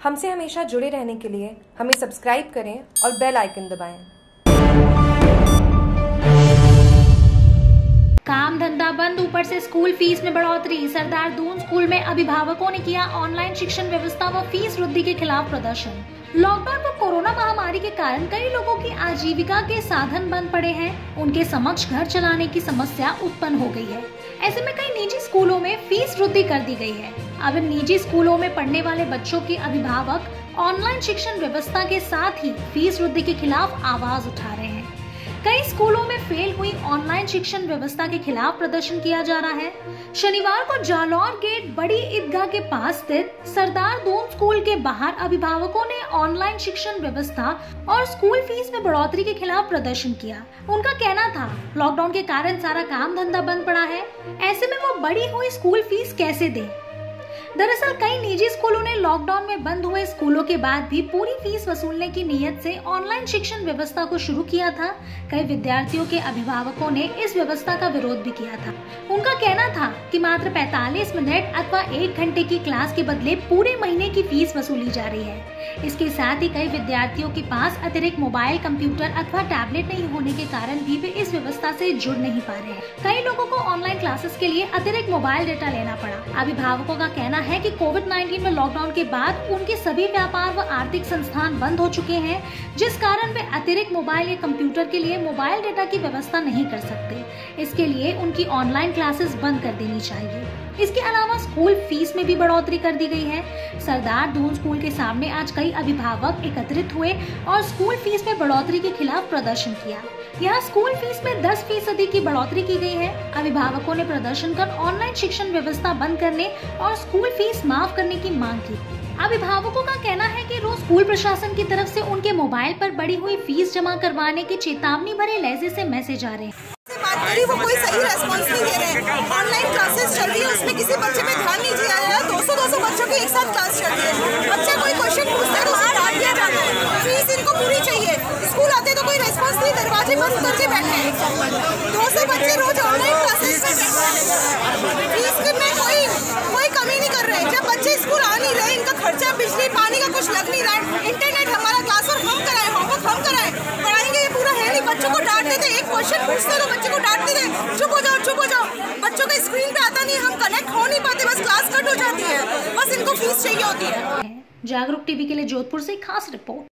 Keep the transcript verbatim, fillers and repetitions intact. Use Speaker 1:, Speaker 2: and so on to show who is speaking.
Speaker 1: हमसे हमेशा जुड़े रहने के लिए हमें सब्सक्राइब करें और बेल आइकन दबाएं।
Speaker 2: काम धंधा बंद, ऊपर से स्कूल फीस में बढ़ोतरी। सरदार दून स्कूल में अभिभावकों ने किया ऑनलाइन शिक्षण व्यवस्था व फीस वृद्धि के खिलाफ प्रदर्शन। लॉकडाउन व कोरोना महामारी के कारण कई लोगों की आजीविका के साधन बंद पड़े हैं। उनके समक्ष घर चलाने की समस्या उत्पन्न हो गई है। ऐसे में कई निजी स्कूलों में फीस वृद्धि कर दी गई है। अब इन निजी स्कूलों में पढ़ने वाले बच्चों के अभिभावक ऑनलाइन शिक्षण व्यवस्था के साथ ही फीस वृद्धि के खिलाफ आवाज उठा रहे हैं। कई स्कूलों में फेल हुई ऑनलाइन शिक्षण व्यवस्था के खिलाफ प्रदर्शन किया जा रहा है। शनिवार को जालौर गेट बड़ी ईदगाह के पास स्थित सरदार दून स्कूल के बाहर अभिभावकों ने ऑनलाइन शिक्षण व्यवस्था और स्कूल फीस में बढ़ोतरी के खिलाफ प्रदर्शन किया। उनका कहना था, लॉकडाउन के कारण सारा काम धंधा बंद पड़ा है, ऐसे में वो बढ़ी हुई स्कूल फीस कैसे दें। दरअसल कई निजी स्कूलों ने लॉकडाउन में बंद हुए स्कूलों के बाद भी पूरी फीस वसूलने की नीयत से ऑनलाइन शिक्षण व्यवस्था को शुरू किया था। कई विद्यार्थियों के अभिभावकों ने इस व्यवस्था का विरोध भी किया था। उनका कहना था कि मात्र पैंतालीस मिनट अथवा एक घंटे की क्लास के बदले पूरे महीने की फीस वसूली जा रही है। इसके साथ ही कई विद्यार्थियों के पास अतिरिक्त मोबाइल, कंप्यूटर अथवा टैबलेट नहीं होने के कारण भी वे इस व्यवस्था से जुड़ नहीं पा रहे हैं। कई लोगों को ऑनलाइन क्लासेस के लिए अतिरिक्त मोबाइल डेटा लेना पड़ा। अभिभावकों का कहना है कि कोविड उन्नीस में लॉकडाउन के बाद उनके सभी व्यापार व आर्थिक संस्थान बंद हो चुके हैं, जिस कारण वे अतिरिक्त मोबाइल या कंप्यूटर के लिए मोबाइल डेटा की व्यवस्था नहीं कर सकते। इसके लिए उनकी ऑनलाइन क्लासेस बंद कर देनी चाहिए। इसके अलावा स्कूल फीस में भी बढ़ोतरी कर दी गई है। सरदार दून स्कूल के सामने आज कई अभिभावक एकत्रित हुए और स्कूल फीस में बढ़ोतरी के खिलाफ प्रदर्शन किया। यहाँ स्कूल फीस में दस फीसदी की बढ़ोतरी की गई है। अभिभावकों ने प्रदर्शन कर ऑनलाइन शिक्षण व्यवस्था बंद करने और स्कूल फीस माफ करने की मांग की। अभिभावकों का कहना है कि रोज स्कूल प्रशासन की तरफ से उनके मोबाइल पर बढ़ी हुई फीस जमा करवाने की चेतावनी भरे लहजे से मैसेज आ रहे हैं।
Speaker 3: बात करी वो कोई सही रेस्पॉन्स नहीं दे रहे हैं। ऑनलाइन क्लासेस चल रही है, उसमें किसी बच्चे पे ध्यान नहीं दिया जा रहा है। दो सौ दो सौ बच्चों की एक साथ क्लास चल रही है। बच्चा कोई क्वेश्चन पूछता है तो उसे डांट दिया जाता है। फीस इनको पूरी चाहिए। स्कूल आते तो कोई रेस्पॉन्स नहीं, दरवाजे बंद करके बैठे हैं। दो सौ बच्चे रोज ऑनलाइन क्लासेस में फीस में कोई कोई कमी नहीं कर रहे। जब बच्चे स्कूल आ नहीं रहे, इनका खर्चा बिजली पानी का कुछ लग नहीं रहा है। इंटरनेट हमारा क्लास और हम कराए, होमवर्क हम कराए, पढ़ाएंगे ये पूरा है नहीं। बच्चों को डांट देते, एक क्वेश्चन पूछते तो बच्चे को डांट देते, चुप हो जाओ चुप हो जाओ। बच्चों के स्क्रीन पे आता नहीं, हम कनेक्ट हो नहीं पाते, बस क्लास कट हो जाती है, बस इनको फीस चाहिए होती है।
Speaker 2: जागरूक टीवी के लिए जोधपुर से खास रिपोर्ट।